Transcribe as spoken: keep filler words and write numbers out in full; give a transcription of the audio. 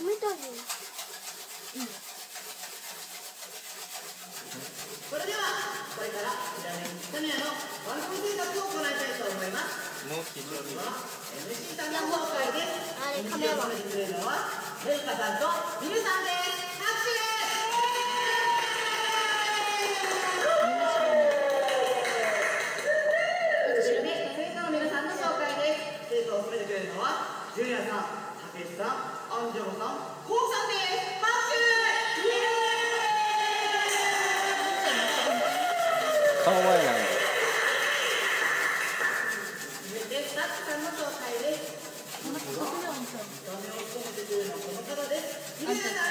止めてあげる。 それではこれからひらめきカメラの番組制作を行いたいと思います。 もう非常にエムシー さんの紹介です。 あれカメラマン。 エムシー を務めてくれるのはレイカさんとミルさんです。拍手。それで生徒の皆さんの紹介です。生徒を務めてくれるのはジュリアさん、たけしさん、アンジョロさん、コウさんです。拍手。 顔前なんで。 続いてスタッフさんの紹介です。見た目を務めてくれるのはこの方です。ミルさん。